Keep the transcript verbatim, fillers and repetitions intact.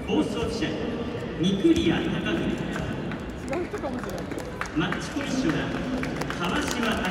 放送者三栗谷貴文、 違う人かもしれない。 マッチコミッショナー川島